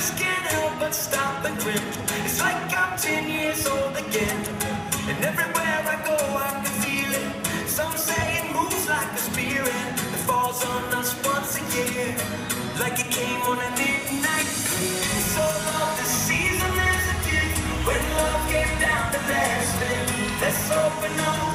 just can't help but stop and grin. It's like I'm 10 years old again. And everywhere I go I can feel it. Some say it moves like a spirit that falls on us once a year, like it came on a midnight clear. So love this season as a gift, when love came down to last. Let's open up